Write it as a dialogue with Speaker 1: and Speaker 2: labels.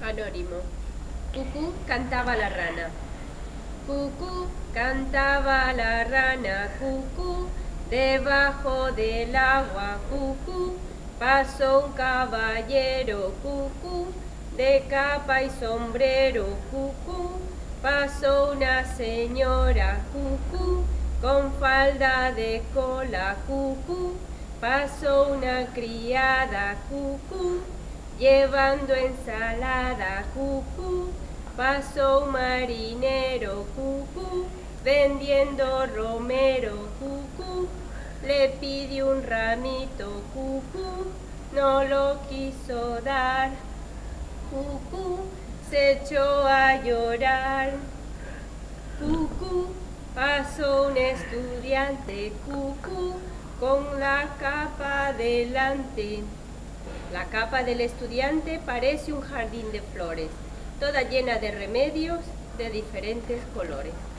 Speaker 1: Anónimo. Cucú cantaba la rana. Cucú cantaba la rana, cucú, debajo del agua, cucú, pasó un caballero, cucú, de capa y sombrero, cucú, pasó una señora, cucú, con falda de cola, cucú, pasó una criada, cucú, llevando ensalada, cucú, pasó un marinero, cucú, vendiendo romero, cucú, le pidió un ramito, cucú, no lo quiso dar, cucú, se echó a llorar, cucú, pasó un estudiante, cucú, con la capa delante. La capa del estudiante parece un jardín de flores, toda llena de remedios de diferentes colores.